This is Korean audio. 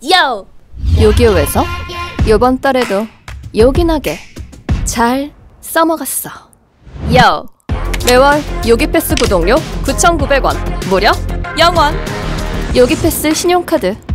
요! 요기요에서 요번 달에도 요긴하게 잘 써먹었어. 요! 매월 요기패스 구독료 9,900원 무려 0원. 요기패스 신용카드